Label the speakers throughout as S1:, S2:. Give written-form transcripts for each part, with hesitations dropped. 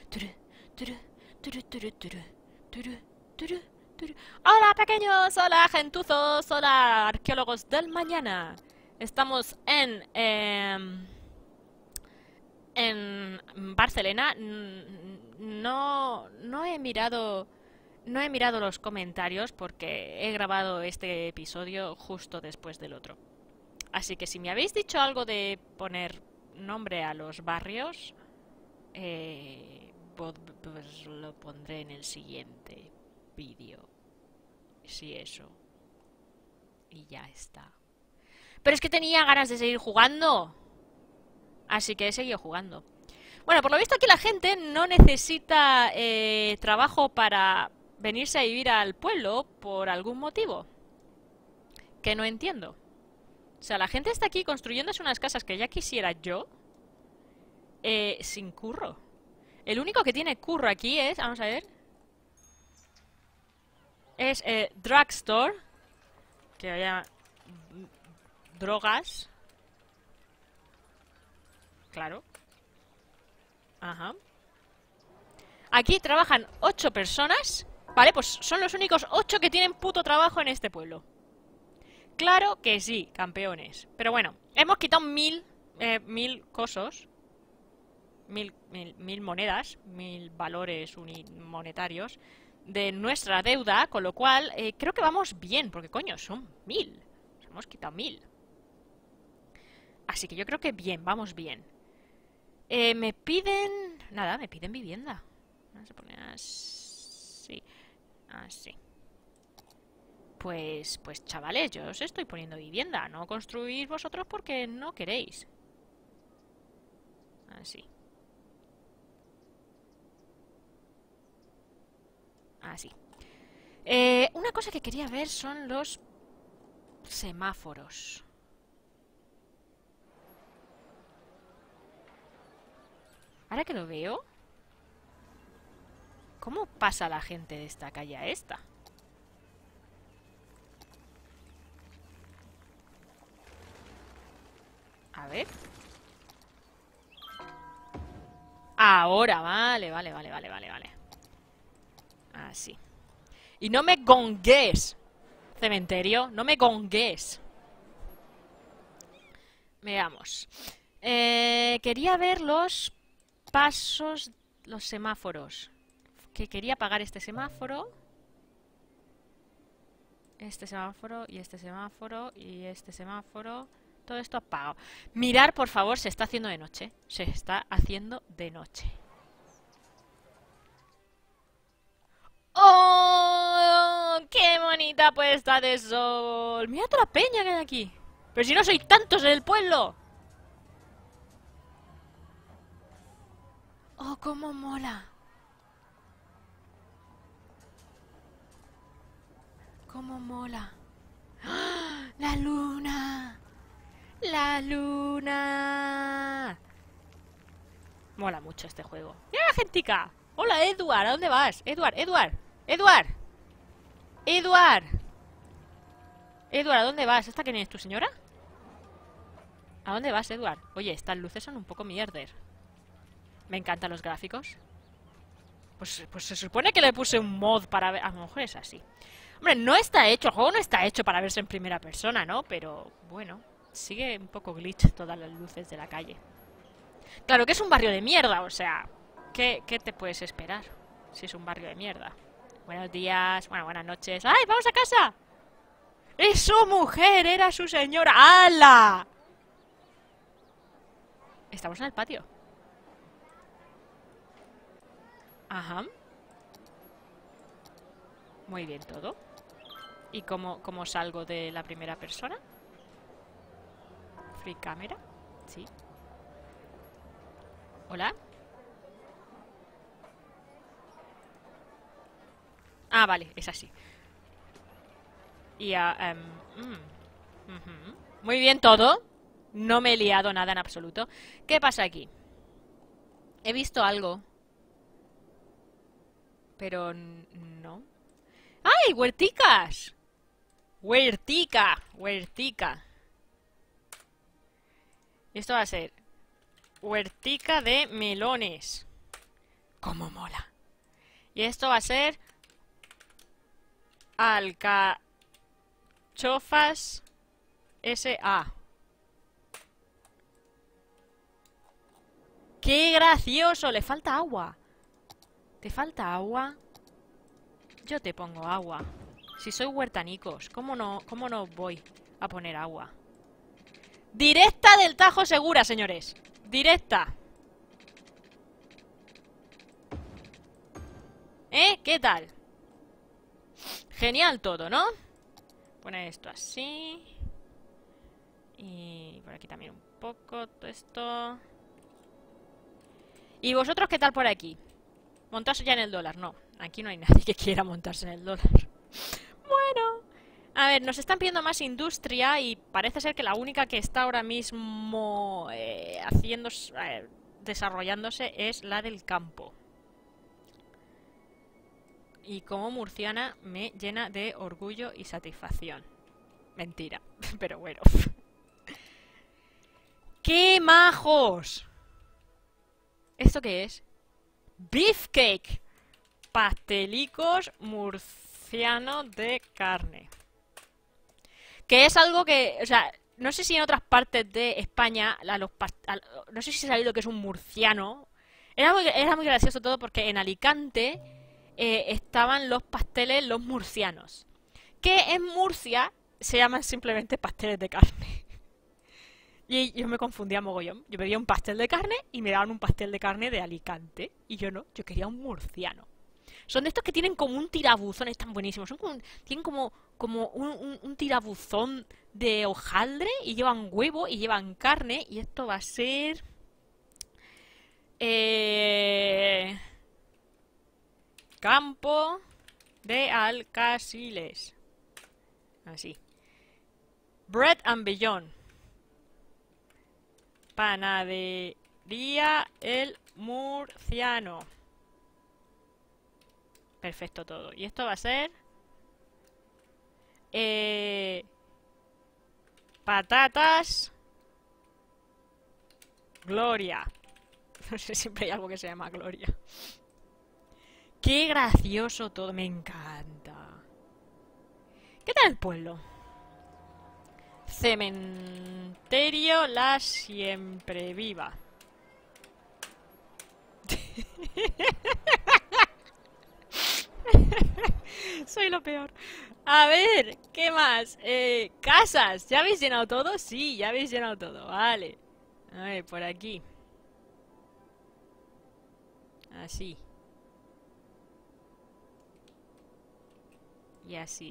S1: Turu, turu, turu, turu, turu, turu, turu, turu. Hola pequeños, hola gentuzos, hola arqueólogos del mañana. Estamos en Barcelona. No he mirado los comentarios porque he grabado este episodio justo después del otro. Así que si me habéis dicho algo de poner nombre a los barrios, pues lo pondré en el siguiente vídeo. Sí, eso. Y ya está. Pero es que tenía ganas de seguir jugando. Así que he seguido jugando. Bueno, por lo visto aquí la gente no necesita trabajo para venirse a vivir al pueblo por algún motivo. Que no entiendo. O sea, la gente está aquí construyéndose unas casas que ya quisiera yo. Sin curro. El único que tiene curro aquí es... Vamos a ver. Es drugstore. Que haya... drogas. Claro. Ajá. Aquí trabajan 8 personas. Vale, pues son los únicos 8 que tienen puto trabajo en este pueblo. Claro que sí, campeones. Pero bueno, hemos quitado 1000 cosos. 1000 monedas, 1000 valores monetarios de nuestra deuda, con lo cual creo que vamos bien, porque coño, son 1000. Hemos quitado 1000. Así que yo creo que bien, vamos bien. Me piden... Nada, me piden vivienda. Vamos a poner así. Así. Pues chavales, yo os estoy poniendo vivienda. No construís vosotros porque no queréis. Así. Así. Una cosa que quería ver son los semáforos. Ahora que lo veo, ¿cómo pasa la gente de esta calle a esta? A ver. Ahora, vale. Así. Y no me gongues, cementerio, no me gongues. Veamos. Quería ver los pasos, los semáforos. Que quería pagar este semáforo. Este semáforo y este semáforo y este semáforo. Todo esto apagado. Mirar, por favor, se está haciendo de noche. Se está haciendo de noche. ¡Oh! ¡Qué bonita puesta de sol! ¡Mira toda la peña que hay aquí! ¡Pero si no soy tantos en el pueblo! ¡Oh, cómo mola! ¡Cómo mola! ¡Ah! ¡La luna! ¡La luna! Mola mucho este juego. ¡Mira la gentica! ¡Hola, Edward! ¿A dónde vas? Edward, Edward, Edward. Edward. Edward, ¿a dónde vas? ¿Esta quién es, tu señora? ¿A dónde vas, Edward? Oye, estas luces son un poco mierder. Me encantan los gráficos. Pues se supone que le puse un mod para ver... A lo mejor es así. Hombre, no está hecho, el juego no está hecho para verse en primera persona, ¿no? Pero, bueno, sigue un poco glitch todas las luces de la calle. Claro que es un barrio de mierda, o sea... ¿Qué te puedes esperar si es un barrio de mierda? Buenos días, bueno, buenas noches. ¡Ay, vamos a casa! ¡Es su mujer! ¡Era su señora! ¡Hala! Estamos en el patio. Ajá. Muy bien todo. ¿Y cómo salgo de la primera persona? Free camera. Sí. ¿Hola? Ah, vale, es así. Y muy bien todo. No me he liado nada en absoluto. ¿Qué pasa aquí? He visto algo. Pero no. ¡Ay, huerticas! Huertica, huertica. Esto va a ser huertica de melones. ¡Cómo mola! Y esto va a ser... Alcachofas S.A. ¡Qué gracioso! Le falta agua. ¿Te falta agua? Yo te pongo agua. Si soy huertanicos, cómo no voy a poner agua? Directa del Tajo Segura, señores. Directa. ¿Qué tal? Genial todo, ¿no? Poner esto así. Y por aquí también un poco, todo esto. ¿Y vosotros qué tal por aquí? ¿Montarse ya en el dólar? No, aquí no hay nadie que quiera montarse en el dólar. Bueno, a ver, nos están pidiendo más industria y parece ser que la única que está ahora mismo desarrollándose es la del campo. Y como murciana me llena de orgullo y satisfacción. Mentira, pero bueno. ¡Qué majos! ¿Esto qué es? Beefcake. Pastelicos murcianos de carne. Que es algo que, o sea, no sé si en otras partes de España, no sé si sabéis lo que es un murciano. Era muy gracioso todo porque en Alicante estaban los pasteles, los murcianos. Que en Murcia se llaman simplemente pasteles de carne. Y yo me confundía mogollón. Yo pedía un pastel de carne y me daban un pastel de carne de Alicante. Y yo no, yo quería un murciano. Son de estos que tienen como un tirabuzón, están buenísimos. Tienen como un tirabuzón de hojaldre y llevan huevo y llevan carne. Y esto va a ser... campo de Alcasiles. Así. Bread and Beyond. Panadería El Murciano. Perfecto todo. Y esto va a ser... patatas... Gloria. No sé, siempre hay algo que se llama Gloria. Qué gracioso todo. Me encanta. ¿Qué tal el pueblo? Cementerio La Siempre Viva. Soy lo peor. A ver, ¿qué más? Casas. ¿Ya habéis llenado todo? Sí, ya habéis llenado todo. Vale. A ver, por aquí. Así. Y así.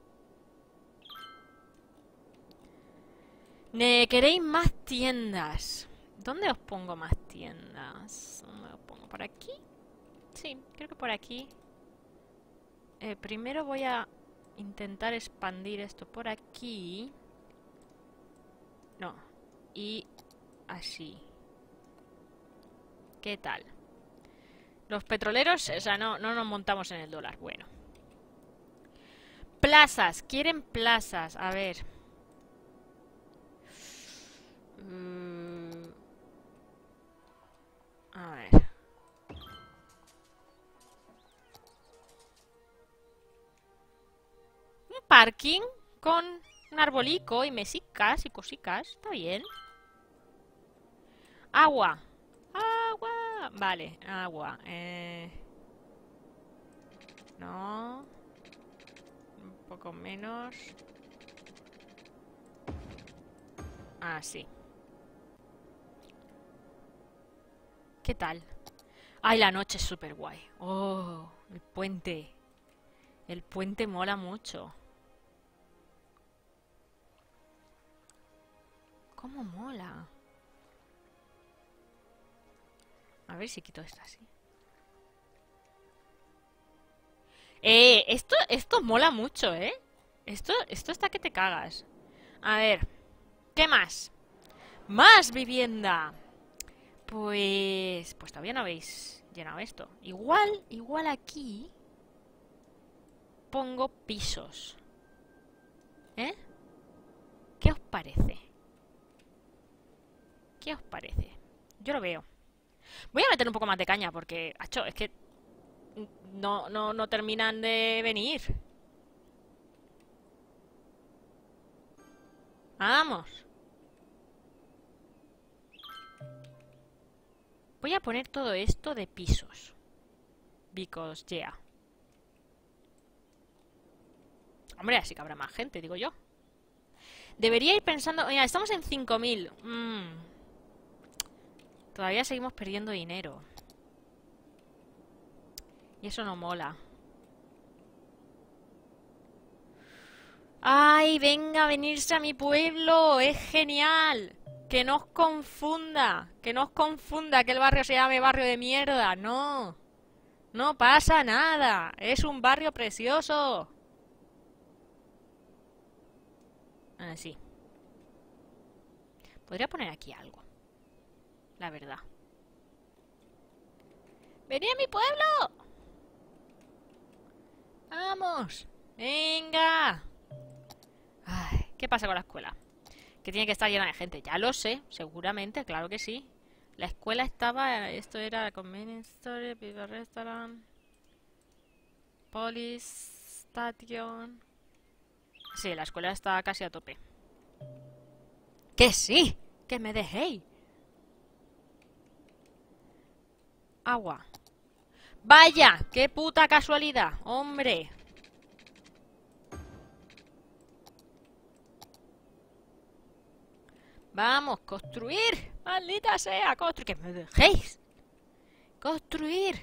S1: ¿Queréis más tiendas? ¿Dónde os pongo más tiendas? ¿Dónde os pongo? ¿Por aquí? Sí, creo que por aquí. Primero voy a intentar expandir esto por aquí. No. Y así. ¿Qué tal? Los petroleros, o sea, no nos montamos en el dólar. Bueno. Plazas. Quieren plazas. A ver. A ver. Un parking con un arbolico y mesicas y cosicas. Está bien. Agua. Agua. Vale, agua. No. Un poco menos. Ah, sí. ¿Qué tal? Ay, la noche es súper guay. Oh, el puente. El puente mola mucho. ¿Cómo mola? A ver si quito esto así. Esto mola mucho, ¿eh? Esto está que te cagas. A ver, ¿qué más? ¡Más vivienda! Pues todavía no habéis llenado esto. Igual aquí pongo pisos. ¿Eh? ¿Qué os parece? ¿Qué os parece? Yo lo veo. Voy a meter un poco más de caña porque, acho, es que no terminan de venir. Vamos. Voy a poner todo esto de pisos. Because, yeah. Hombre, así que habrá más gente, digo yo. Debería ir pensando... Mira, estamos en 5000. Todavía seguimos perdiendo dinero. Y eso no mola. ¡Ay, venga a venirse a mi pueblo! ¡Es genial! Que no os confunda. Que no os confunda que el barrio se llame barrio de mierda. No. No pasa nada. Es un barrio precioso. Ah, sí. Podría poner aquí algo. La verdad. ¡Venid a mi pueblo! ¡Vamos! ¡Venga! Ay, ¿qué pasa con la escuela? Que tiene que estar llena de gente. Ya lo sé, seguramente, claro que sí. La escuela estaba... Esto era Convenience Store, Pizza Restaurant, Police Station. Sí, la escuela está casi a tope. ¡Que sí! ¡Que me dejéis! Agua. ¡Vaya! ¡Qué puta casualidad! ¡Hombre! Vamos, construir. Maldita sea, construir. ¡Que me dejéis! Construir.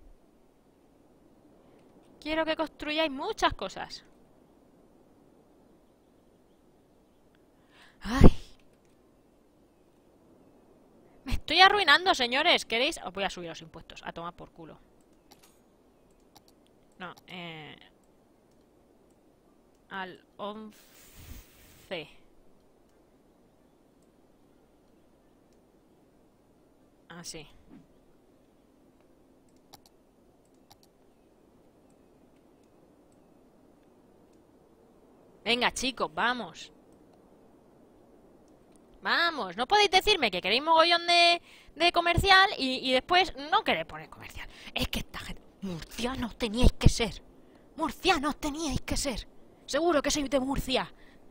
S1: Quiero que construyáis muchas cosas. ¡Ay! Me estoy arruinando, señores. ¿Queréis? Os voy a subir los impuestos. A tomar por culo. No, al 11. Así. Venga, chicos, vamos. Vamos, no podéis decirme que queréis mogollón de comercial y después no queréis poner comercial. Es que esta gente... Murcianos teníais que ser. Murcianos teníais que ser. Seguro que sois de Murcia.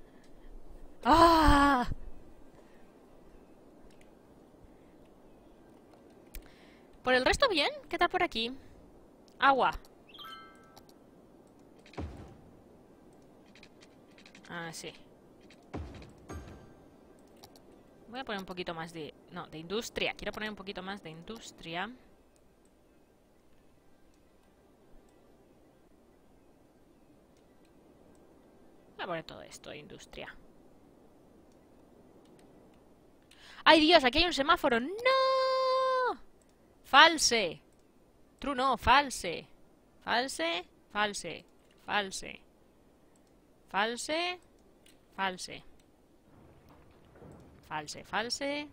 S1: ¡Ah! Por el resto bien. ¿Qué tal por aquí? Agua. Ah, sí. Voy a poner un poquito más de... No, de industria. Quiero poner un poquito más de industria. Voy a poner todo esto de industria. ¡Ay, Dios! Aquí hay un semáforo. ¡No! False. True no, false. False, false, false. False, false. False, false.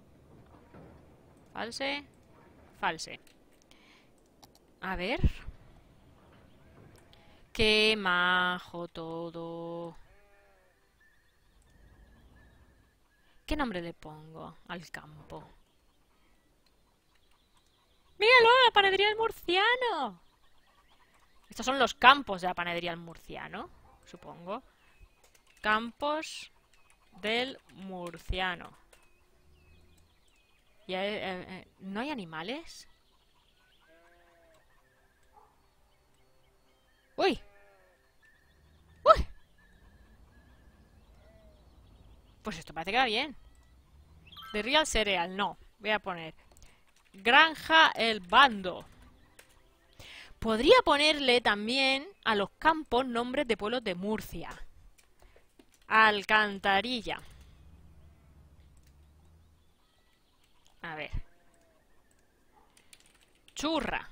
S1: False, false. A ver. Qué majo todo. ¿Qué nombre le pongo al campo? ¡Míralo! ¡La panadería del Murciano! Estos son los campos de la panadería del Murciano, supongo. Campos del Murciano. ¿Y no hay animales? ¡Uy! ¡Uy! Pues esto parece que va bien. De Real Cereal, no. Voy a poner Granja El Bando. Podría ponerle también a los campos nombres de pueblos de Murcia. Alcantarilla. A ver. Churra.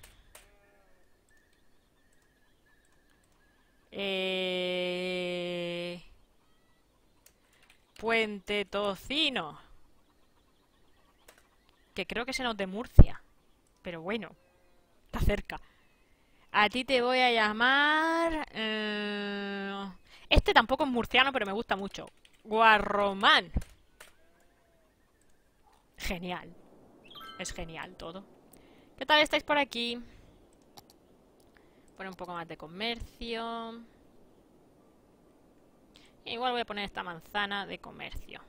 S1: Puente Tocino. Que creo que ese no es de Murcia. Pero bueno, está cerca. A ti te voy a llamar... Este tampoco es murciano, pero me gusta mucho. Guarromán. Genial. Es genial todo. ¿Qué tal estáis por aquí? Poner un poco más de comercio. Igual voy a poner esta manzana de comercio.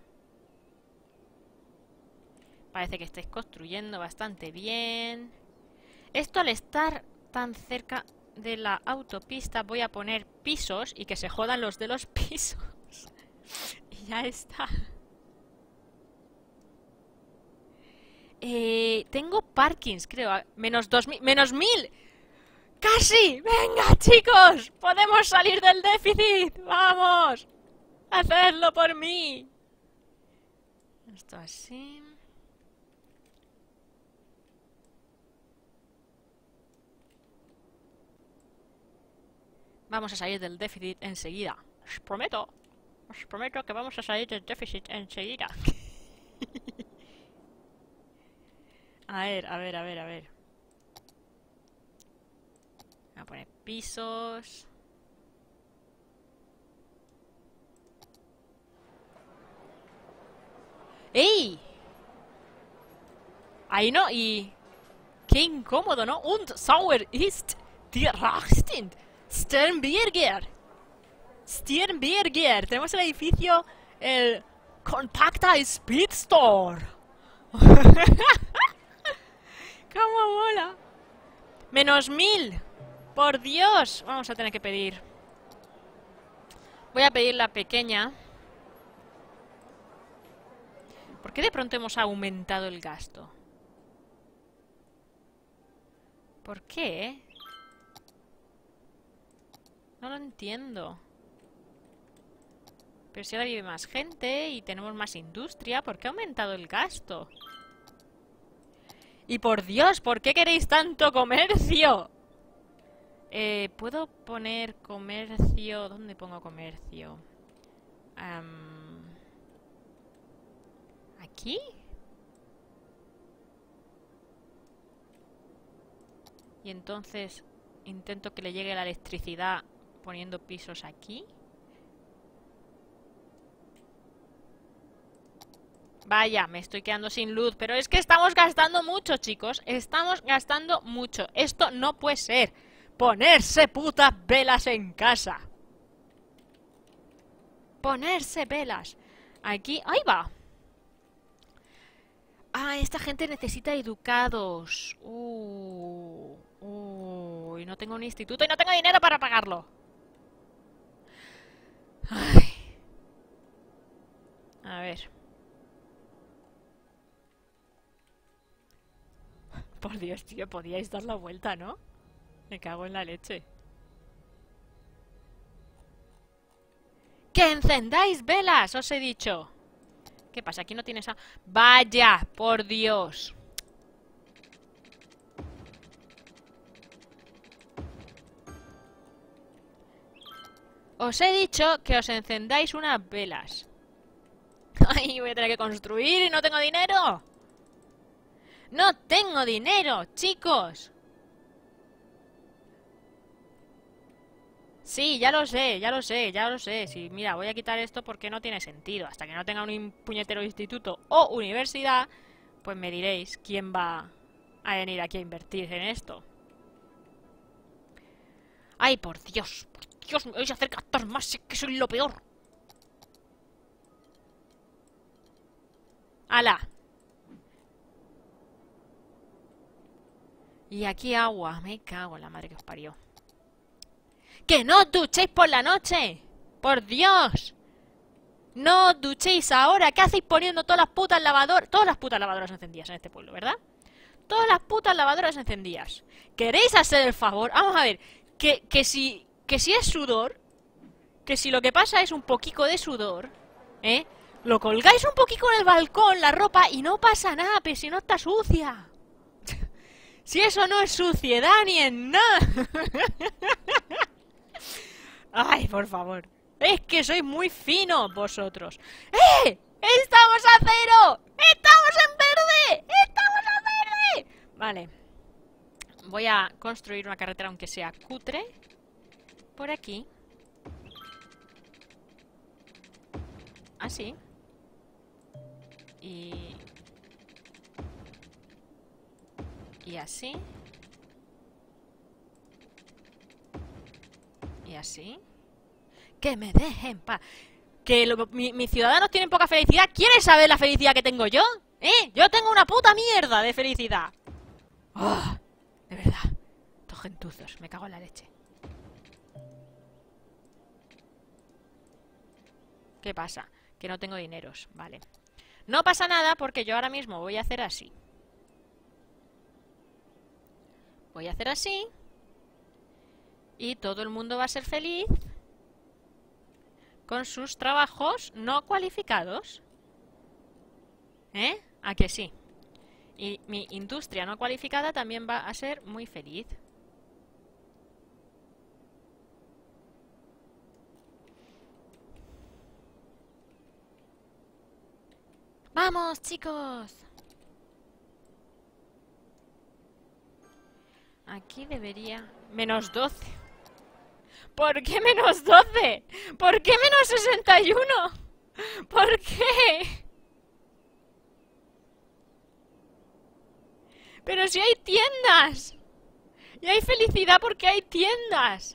S1: Parece que estáis construyendo bastante bien. Esto, al estar tan cerca de la autopista, voy a poner pisos y que se jodan los de los pisos. Y ya está. Tengo parkings, creo. Menos 2000. ¡Menos 1000! ¡Casi! ¡Venga, chicos! ¡Podemos salir del déficit! ¡Vamos! ¡Hacedlo por mí! Esto así. Vamos a salir del déficit enseguida. Os prometo que vamos a salir del déficit enseguida. A ver. Voy a poner pisos. ¡Ey! Ahí no, y... ¡Qué incómodo!, ¿no? Und sauer ist die Rachstend. Sternberger. Tenemos el edificio, el Compacta Speedstore. ¡Cómo mola! ¡Menos 1000! ¡Por Dios! Vamos a tener que pedir. Voy a pedir la pequeña. ¿Por qué de pronto hemos aumentado el gasto? ¿Por qué? No lo entiendo. Pero si ahora vive más gente y tenemos más industria, ¿por qué ha aumentado el gasto? Y por Dios, ¿por qué queréis tanto comercio? ¿Puedo poner comercio? ¿Dónde pongo comercio? ¿Aquí? Y entonces intento que le llegue la electricidad poniendo pisos aquí. Vaya, me estoy quedando sin luz. Pero es que estamos gastando mucho, chicos. Estamos gastando mucho. Esto no puede ser. Ponerse putas velas en casa. Ponerse velas. Aquí, ahí va. Ah, esta gente necesita educados. Y no tengo un instituto y no tengo dinero para pagarlo. Ay. A ver. Por Dios, tío, podíais dar la vuelta, ¿no? Me cago en la leche. ¡Que encendáis velas! Os he dicho. ¿Qué pasa? Aquí no tienes a... ¡Vaya! ¡Por Dios! Os he dicho que os encendáis unas velas. ¡Ay! Voy a tener que construir y no tengo dinero. ¡No tengo dinero, chicos! Sí, ya lo sé. Sí, mira, voy a quitar esto porque no tiene sentido. Hasta que no tenga un puñetero instituto o universidad, pues me diréis quién va a venir aquí a invertir en esto. ¡Ay, por Dios! ¡Por Dios! Me vais a hacer gastar más, es que soy lo peor. ¡Hala! Y aquí agua. Me cago en la madre que os parió. ¡Que no os duchéis por la noche! ¡Por Dios! ¡No os duchéis ahora! ¿Qué hacéis poniendo todas las putas lavadoras? Todas las putas lavadoras encendidas en este pueblo, ¿verdad? Todas las putas lavadoras encendidas. ¿Queréis hacer el favor? Vamos a ver. Que si es sudor, que si lo que pasa es un poquito de sudor, lo colgáis un poquito en el balcón, la ropa, y no pasa nada, pero si no está sucia. Si eso no es suciedad ni en nada. Ay, por favor. Es que sois muy finos vosotros. ¡Eh! ¡Estamos a cero! ¡Estamos en verde! ¡Estamos a verde! Vale. Voy a construir una carretera, aunque sea cutre, por aquí. Así. Y... Y así. Y así. Que me dejen paz. Que mis ciudadanos tienen poca felicidad. ¿Quieres saber la felicidad que tengo yo? Yo tengo una puta mierda de felicidad. Oh, de verdad. Estos gentuzos. Me cago en la leche. ¿Qué pasa? Que no tengo dineros. Vale. No pasa nada porque yo ahora mismo voy a hacer así. Voy a hacer así. Y todo el mundo va a ser feliz con sus trabajos no cualificados. ¿A que sí? Y mi industria no cualificada también va a ser muy feliz. ¡Vamos, chicos! Aquí debería... Menos 12. ¿Por qué menos 12? ¿Por qué menos 61? ¿Por qué? Pero si hay tiendas. Y hay felicidad porque hay tiendas.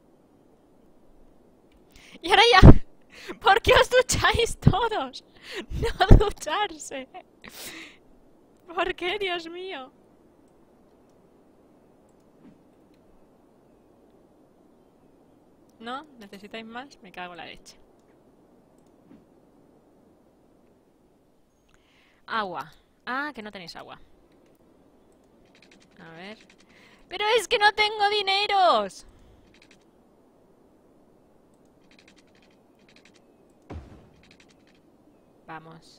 S1: Y ahora ya... ¿Por qué os ducháis todos? No ducharse. ¿Por qué, Dios mío? ¿No? ¿Necesitáis más? Me cago en la leche. Agua. Ah, que no tenéis agua. A ver. ¡Pero es que no tengo dineros! Vamos.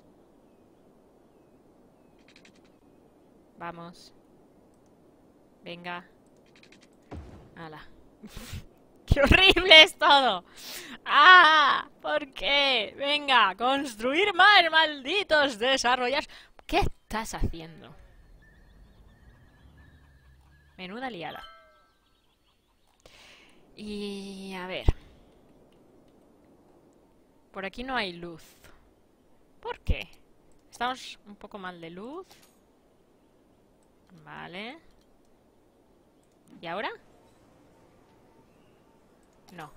S1: Vamos. Venga. ¡Hala! ¡Qué horrible es todo! ¡Ah! ¿Por qué? Venga, construir más, malditos desarrollar. ¿Qué estás haciendo? Menuda liada. Y a ver. Por aquí no hay luz. ¿Por qué? Estamos un poco mal de luz. Vale. ¿Y ahora? No.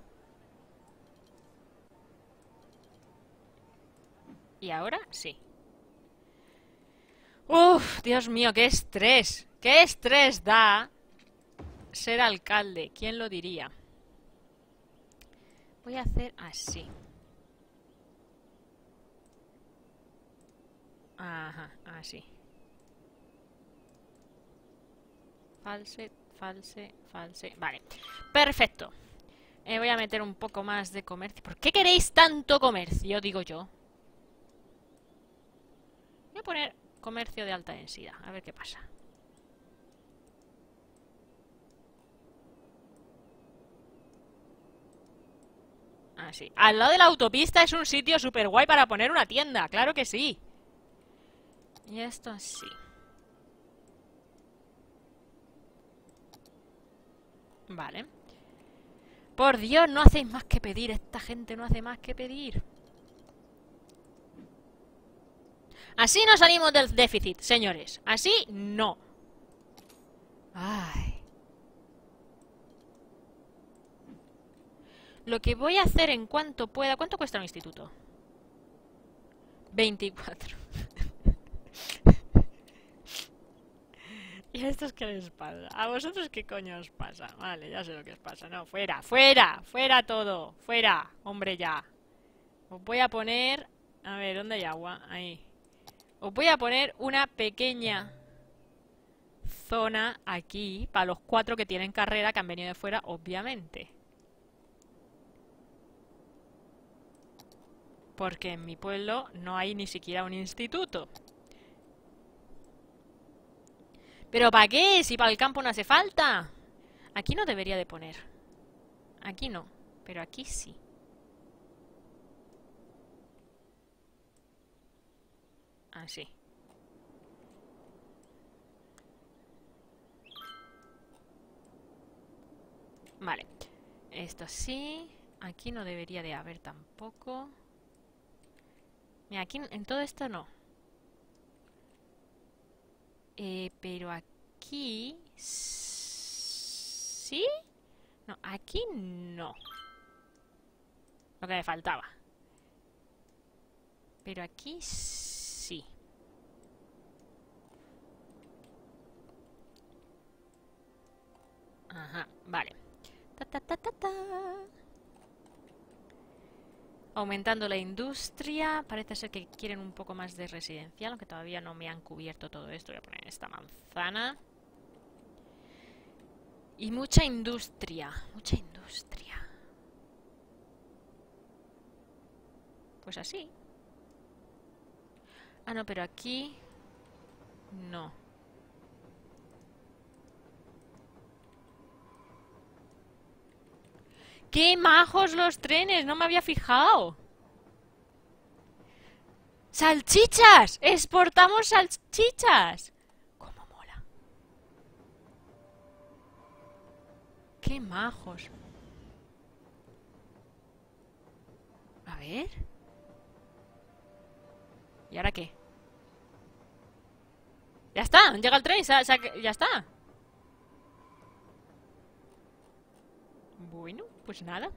S1: ¿Y ahora? Sí. ¡Uf! Dios mío, qué estrés. ¡Qué estrés da ser alcalde! ¿Quién lo diría? Voy a hacer así. Ajá, así. False, false, false. Vale, perfecto. Voy a meter un poco más de comercio. ¿Por qué queréis tanto comercio? Digo yo. Voy a poner comercio de alta densidad. A ver qué pasa. Así. Al lado de la autopista es un sitio súper guay para poner una tienda. Claro que sí. Y esto así. Vale. Por Dios, no hacéis más que pedir. Esta gente no hace más que pedir. Así no salimos del déficit, señores. Así no. Ay. Lo que voy a hacer en cuanto pueda... ¿Cuánto cuesta un instituto? 24. ¿Y a estos qué les pasa? ¿A vosotros qué coño os pasa? Vale, ya sé lo que os pasa. No, fuera, fuera, fuera todo. Fuera, hombre, ya. Os voy a poner... A ver, ¿dónde hay agua? Ahí. Os voy a poner una pequeña zona aquí para los 4 que tienen carrera, que han venido de fuera, obviamente. Porque en mi pueblo no hay ni siquiera un instituto. ¿Pero para qué? Si para el campo no hace falta. Aquí no debería de poner. Aquí no, pero aquí sí. Así. Vale. Esto sí. Aquí no debería de haber tampoco. Mira, aquí en todo esto no. Pero aquí aquí... ¿Sí? No, aquí no. Lo que me faltaba. Pero aquí sí. Ajá, vale. Ta, ta, ta, ta, ta. Aumentando la industria. Parece ser que quieren un poco más de residencial, aunque todavía no me han cubierto todo esto. Voy a poner esta manzana. Y mucha industria. Mucha industria. Pues así. Ah, no, pero aquí... No. ¡Qué majos los trenes! No me había fijado. ¡Salchichas! ¡Exportamos salchichas! ¡Cómo mola! ¡Qué majos! A ver... ¿Y ahora qué? ¡Ya está! Llega el tren, ya está. Bueno, pues nada.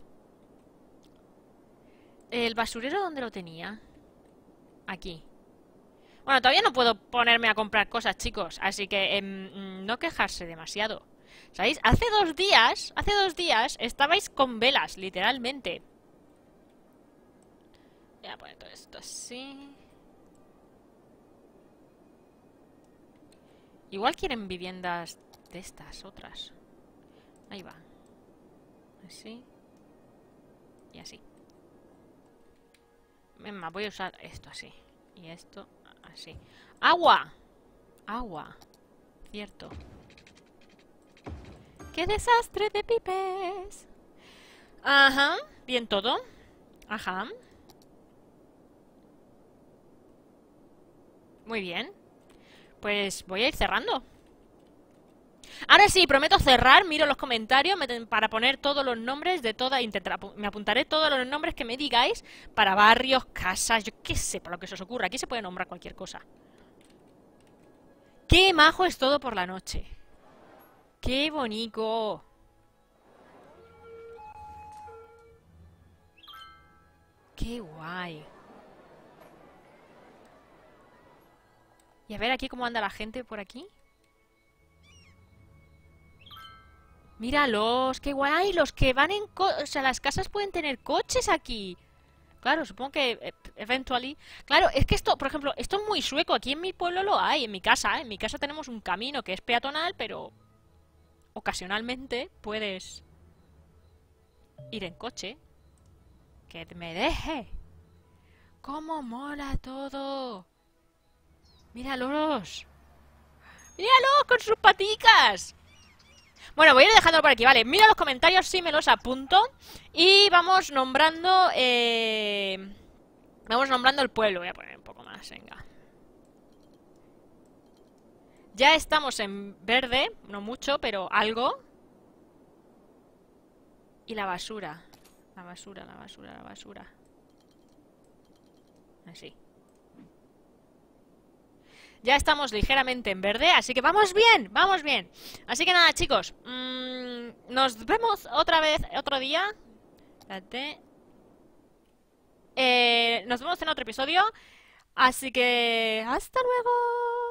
S1: ¿El basurero dónde lo tenía? Aquí. Bueno, todavía no puedo ponerme a comprar cosas, chicos. Así que no quejarse demasiado. ¿Sabéis? Hace 2 días estabais con velas, literalmente. Voy a poner todo esto así. Igual quieren viviendas de estas, otras. Ahí va. Así. Y así. Venga, voy a usar esto así. Y esto así. ¡Agua! Agua. Cierto. ¡Qué desastre de pipes! Ajá. Bien todo. Ajá. Muy bien. Pues voy a ir cerrando. Ahora sí, prometo cerrar, miro los comentarios para poner todos los nombres de toda... me apuntaré todos los nombres que me digáis para barrios, casas, yo qué sé, para lo que se os ocurra. Aquí se puede nombrar cualquier cosa. ¡Qué majo es todo por la noche! ¡Qué bonito! ¡Qué guay! Y a ver aquí cómo anda la gente por aquí. Míralos, qué guay, los que van en o sea, las casas pueden tener coches aquí. Claro, supongo que eventually. Claro, es que esto, por ejemplo, esto es muy sueco. Aquí en mi pueblo lo hay, en mi casa. En mi casa tenemos un camino que es peatonal, pero ocasionalmente puedes ir en coche. Que me deje. ¡Cómo mola todo! ¡Míralos! ¡Míralos con sus paticas! Bueno, voy a ir dejándolo por aquí, vale. Mira los comentarios, sí me los apunto. Y vamos nombrando... Vamos nombrando el pueblo. Voy a poner un poco más, venga. Ya estamos en verde, no mucho, pero algo. Y la basura. La basura, la basura, la basura. Así. Ya estamos ligeramente en verde, así que vamos bien, vamos bien. Así que nada, chicos, nos vemos otra vez, otro día. Espérate. Nos vemos en otro episodio. Así que hasta luego.